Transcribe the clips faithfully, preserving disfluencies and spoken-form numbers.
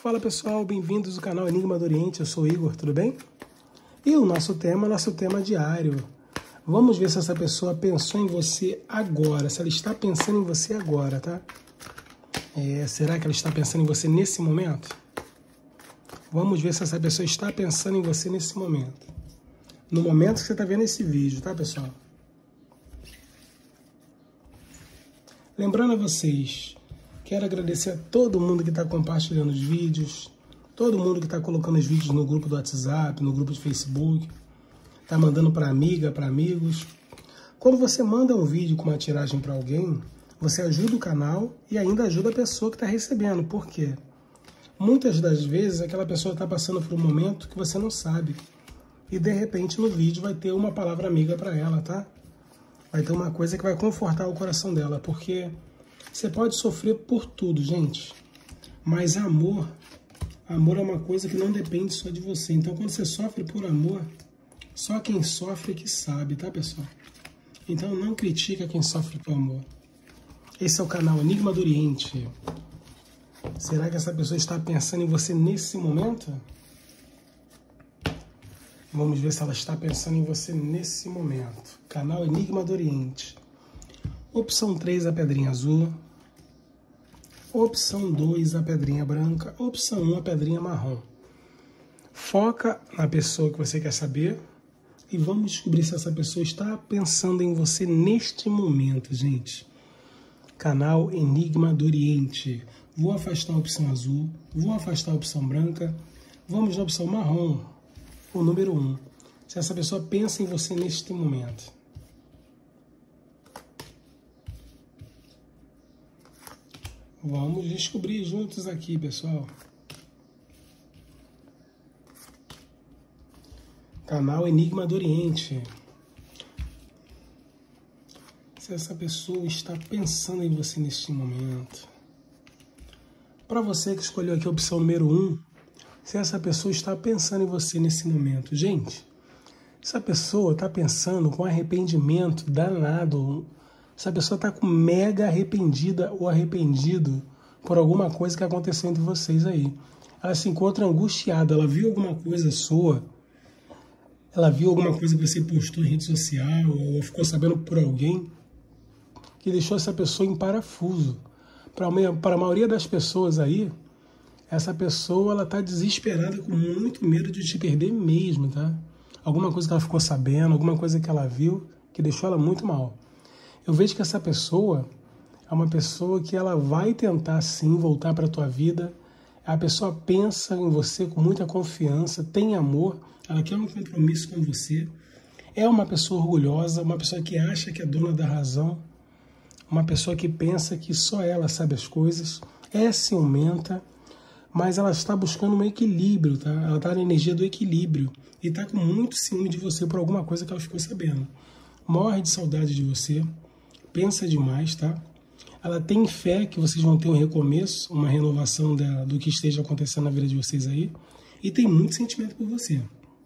Fala pessoal, bem-vindos ao canal Enigma do Oriente, eu sou o Igor, tudo bem? E o nosso tema, nosso tema diário. Vamos ver se essa pessoa pensou em você agora, se ela está pensando em você agora, tá? É, será que ela está pensando em você nesse momento? Vamos ver se essa pessoa está pensando em você nesse momento. No momento que você está vendo esse vídeo, tá pessoal? Lembrando a vocês, quero agradecer a todo mundo que está compartilhando os vídeos, todo mundo que está colocando os vídeos no grupo do WhatsApp, no grupo de Facebook, está mandando para amiga, para amigos. Quando você manda um vídeo com uma tiragem para alguém, você ajuda o canal e ainda ajuda a pessoa que está recebendo. Por quê? Muitas das vezes aquela pessoa está passando por um momento que você não sabe. E de repente no vídeo vai ter uma palavra amiga para ela, tá? Vai ter uma coisa que vai confortar o coração dela, porque você pode sofrer por tudo, gente. Mas amor, amor é uma coisa que não depende só de você. Então quando você sofre por amor, só quem sofre que sabe, tá pessoal? Então não critica quem sofre por amor. Esse é o canal Enigma do Oriente. Será que essa pessoa está pensando em você nesse momento? Vamos ver se ela está pensando em você nesse momento. Canal Enigma do Oriente. Opção três, a pedrinha azul. Opção dois, a pedrinha branca. Opção um, a pedrinha marrom. Foca na pessoa que você quer saber e vamos descobrir se essa pessoa está pensando em você neste momento, gente. Canal Enigma do Oriente. Vou afastar a opção azul, vou afastar a opção branca. Vamos na opção marrom, o número um. Se essa pessoa pensa em você neste momento. Vamos descobrir juntos aqui, pessoal. Canal Enigma do Oriente. Se essa pessoa está pensando em você neste momento. Para você que escolheu aqui a opção número um, se essa pessoa está pensando em você nesse momento. Gente, essa pessoa está pensando com arrependimento danado. Essa pessoa está com mega arrependida ou arrependido por alguma coisa que aconteceu entre vocês aí. Ela se encontra angustiada, ela viu alguma coisa sua, ela viu alguma coisa que você postou em rede social, ou ficou sabendo por alguém, que deixou essa pessoa em parafuso. Para a maioria das pessoas aí, essa pessoa ela está desesperada, com muito medo de te perder mesmo, tá? Alguma coisa que ela ficou sabendo, alguma coisa que ela viu, que deixou ela muito mal. Eu vejo que essa pessoa é uma pessoa que ela vai tentar sim voltar para a tua vida. A pessoa pensa em você com muita confiança, tem amor, ela quer um compromisso com você. É uma pessoa orgulhosa, uma pessoa que acha que é dona da razão, uma pessoa que pensa que só ela sabe as coisas, é ciumenta, mas ela está buscando um equilíbrio, tá? Ela está na energia do equilíbrio e está com muito ciúme de você por alguma coisa que ela ficou sabendo. Morre de saudade de você, pensa demais, tá? Ela tem fé que vocês vão ter um recomeço, uma renovação da, do que esteja acontecendo na vida de vocês aí, e tem muito sentimento por você.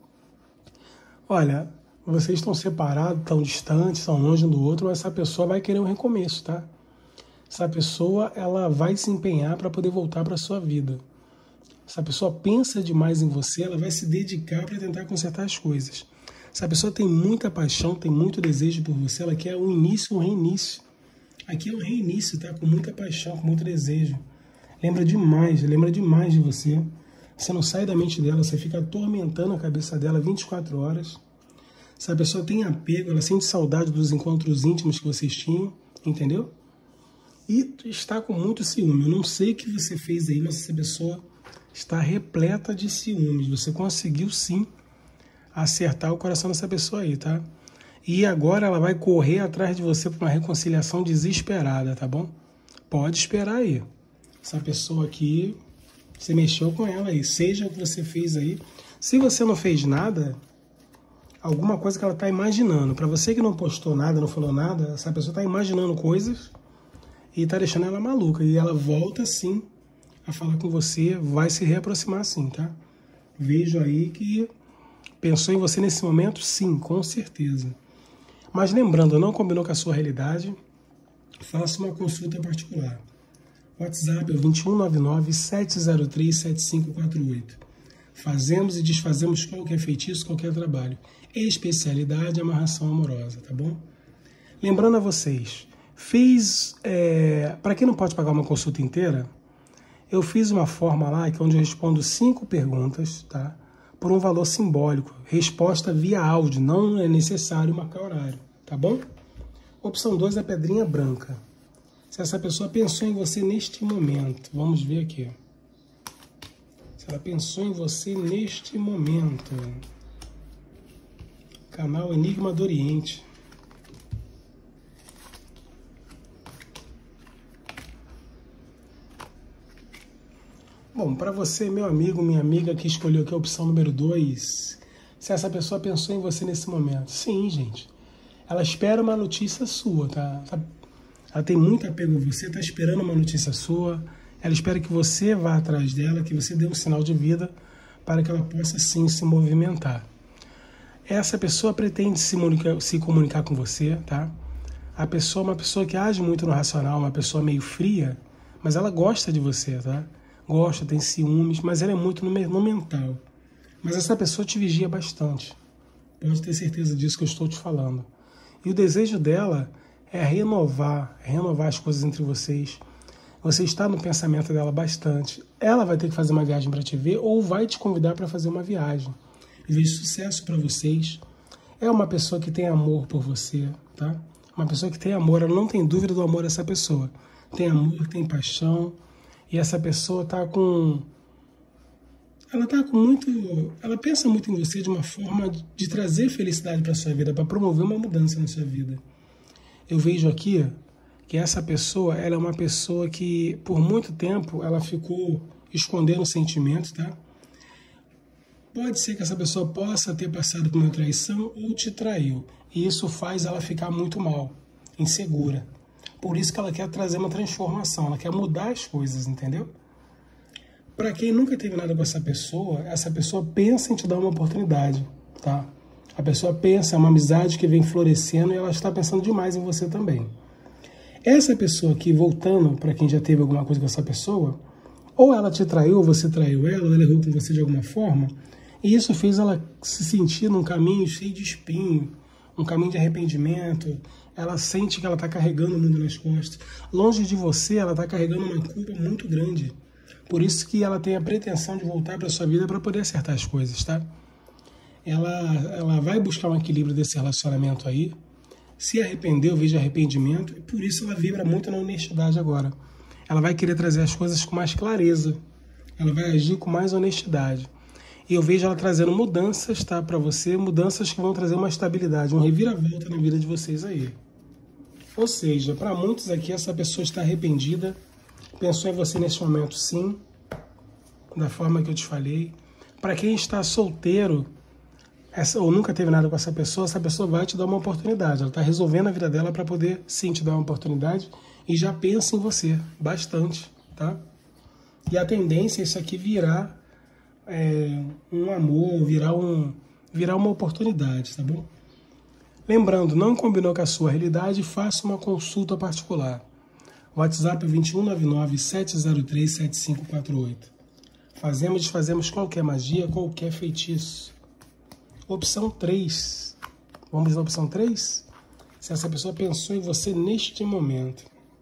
Olha, vocês estão separados, estão distantes, estão longe um do outro, mas essa pessoa vai querer um recomeço, tá? Essa pessoa, ela vai se empenhar para poder voltar para a sua vida. Essa pessoa pensa demais em você, ela vai se dedicar para tentar consertar as coisas. Essa pessoa tem muita paixão, tem muito desejo por você, ela quer um início, um reinício. Aqui é um reinício, tá? Com muita paixão, com muito desejo. Lembra demais, lembra demais de você. Você não sai da mente dela, você fica atormentando a cabeça dela vinte e quatro horas. Essa pessoa tem apego, ela sente saudade dos encontros íntimos que vocês tinham, entendeu? E está com muito ciúme. Eu não sei o que você fez aí, mas essa pessoa está repleta de ciúmes. Você conseguiu sim acertar o coração dessa pessoa aí, tá? E agora ela vai correr atrás de você para uma reconciliação desesperada, tá bom? Pode esperar aí. Essa pessoa aqui, você mexeu com ela aí, seja o que você fez aí. Se você não fez nada, alguma coisa que ela está imaginando. Para você que não postou nada, não falou nada, essa pessoa está imaginando coisas e está deixando ela maluca. E ela volta sim a falar com você, vai se reaproximar sim, tá? Vejo aí que pensou em você nesse momento, sim, com certeza. Mas lembrando, não combinou com a sua realidade, faça uma consulta particular. WhatsApp é o vinte e um, nove nove, sete zero três, sete cinco quatro oito. Fazemos e desfazemos qualquer feitiço, qualquer trabalho. Especialidade, amarração amorosa, tá bom? Lembrando a vocês, fiz, é, para quem não pode pagar uma consulta inteira, eu fiz uma forma lá que é onde eu respondo cinco perguntas, tá? Por um valor simbólico. Resposta via áudio, não é necessário marcar horário, tá bom? Opção dois, a pedrinha branca. Se essa pessoa pensou em você neste momento, vamos ver aqui. Se ela pensou em você neste momento. Canal Enigma do Oriente. Bom, para você, meu amigo, minha amiga que escolheu aqui a opção número dois, se essa pessoa pensou em você nesse momento. Sim, gente. Ela espera uma notícia sua, tá? Ela tem muito apego a você, tá esperando uma notícia sua. Ela espera que você vá atrás dela, que você dê um sinal de vida para que ela possa, sim, se movimentar. Essa pessoa pretende se comunicar, se comunicar com você, tá? A pessoa é uma pessoa que age muito no racional, uma pessoa meio fria, mas ela gosta de você, tá? Gosta, tem ciúmes, mas ela é muito no, no mental. Mas essa pessoa te vigia bastante. Pode ter certeza disso que eu estou te falando. E o desejo dela é renovar, renovar as coisas entre vocês. Você está no pensamento dela bastante. Ela vai ter que fazer uma viagem para te ver ou vai te convidar para fazer uma viagem. Eu vejo sucesso para vocês. É uma pessoa que tem amor por você, tá? Uma pessoa que tem amor, ela não tem dúvida do amor dessa pessoa. Tem amor, tem paixão. E essa pessoa tá com... Ela tá com muito... Ela pensa muito em você de uma forma de trazer felicidade para sua vida, para promover uma mudança na sua vida. Eu vejo aqui que essa pessoa, ela é uma pessoa que, por muito tempo, ela ficou escondendo sentimentos, tá? Pode ser que essa pessoa possa ter passado por uma traição ou te traiu. E isso faz ela ficar muito mal, insegura. Por isso que ela quer trazer uma transformação, ela quer mudar as coisas, entendeu? Para quem nunca teve nada com essa pessoa, essa pessoa pensa em te dar uma oportunidade, tá? A pessoa pensa, é uma amizade que vem florescendo e ela está pensando demais em você também. Essa pessoa aqui, voltando para quem já teve alguma coisa com essa pessoa, ou ela te traiu, ou você traiu ela, ou ela errou com você de alguma forma, e isso fez ela se sentir num caminho cheio de espinho, um caminho de arrependimento. Ela sente que ela está carregando o mundo nas costas. Longe de você, ela está carregando uma culpa muito grande. Por isso que ela tem a pretensão de voltar para a sua vida para poder acertar as coisas, tá? Ela, ela vai buscar um equilíbrio desse relacionamento aí. Se arrependeu, veja arrependimento. E por isso ela vibra muito na honestidade agora. Ela vai querer trazer as coisas com mais clareza. Ela vai agir com mais honestidade. E eu vejo ela trazendo mudanças, tá, para você, mudanças que vão trazer uma estabilidade, um reviravolta na vida de vocês aí. Ou seja, para muitos aqui, essa pessoa está arrependida, pensou em você nesse momento, sim, da forma que eu te falei. Para quem está solteiro, essa, ou nunca teve nada com essa pessoa, essa pessoa vai te dar uma oportunidade. Ela está resolvendo a vida dela para poder, sim, te dar uma oportunidade e já pensa em você, bastante, tá? E a tendência é isso aqui virar é, um amor, virar, um, virar uma oportunidade, tá bom? Lembrando, não combinou com a sua realidade, faça uma consulta particular. WhatsApp vinte e um, nove nove, sete zero três, sete cinco quatro oito. Fazemos e desfazemos qualquer magia, qualquer feitiço. Opção três. Vamos na opção três? Se essa pessoa pensou em você neste momento.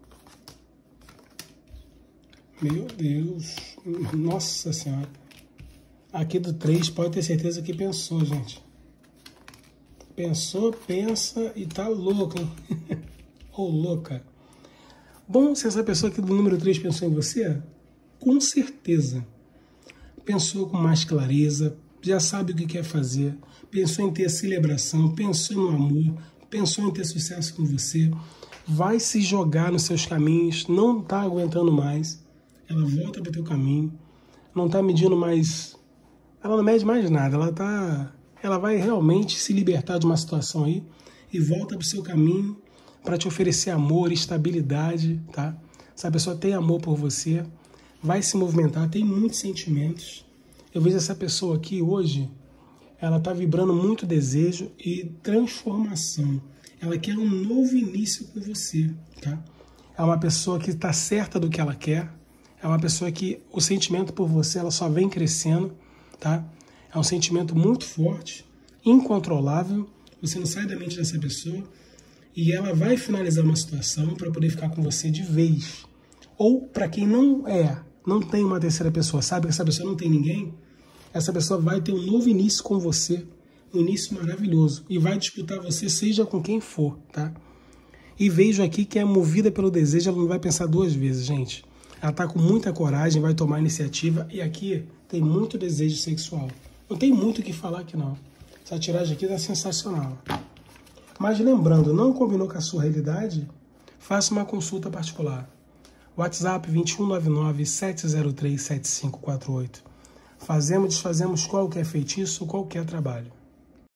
Meu Deus. Nossa Senhora. Aqui do três, pode ter certeza que pensou, gente. Pensou, pensa e tá louco, hein? Ou louca. Bom, se essa pessoa aqui do número três pensou em você, com certeza. Pensou com mais clareza, já sabe o que quer fazer, pensou em ter celebração, pensou no amor, pensou em ter sucesso com você, vai se jogar nos seus caminhos, não está aguentando mais, ela volta para o teu caminho, não está medindo mais, ela não mede mais nada, ela, tá, ela vai realmente se libertar de uma situação aí e volta para o seu caminho para te oferecer amor, estabilidade, tá? Essa pessoa tem amor por você, vai se movimentar, tem muitos sentimentos. Eu vejo essa pessoa aqui hoje, ela está vibrando muito desejo e transformação. Ela quer um novo início com você, tá? É uma pessoa que está certa do que ela quer. É uma pessoa que o sentimento por você ela só vem crescendo, tá? É um sentimento muito forte, incontrolável. Você não sai da mente dessa pessoa e ela vai finalizar uma situação para poder ficar com você de vez. Ou para quem não é, não tem uma terceira pessoa, sabe que essa pessoa não tem ninguém, essa pessoa vai ter um novo início com você, um início maravilhoso, e vai disputar você seja com quem for, tá? E vejo aqui que é movida pelo desejo, ela não vai pensar duas vezes, gente. Ela tá com muita coragem, vai tomar iniciativa, e aqui tem muito desejo sexual. Não tem muito o que falar aqui não. Essa tiragem aqui tá sensacional. Mas lembrando, não combinou com a sua realidade? Faça uma consulta particular. WhatsApp vinte e um nove nove, sete zero três, sete cinco quatro oito. Fazemos, desfazemos qualquer feitiço, qualquer trabalho.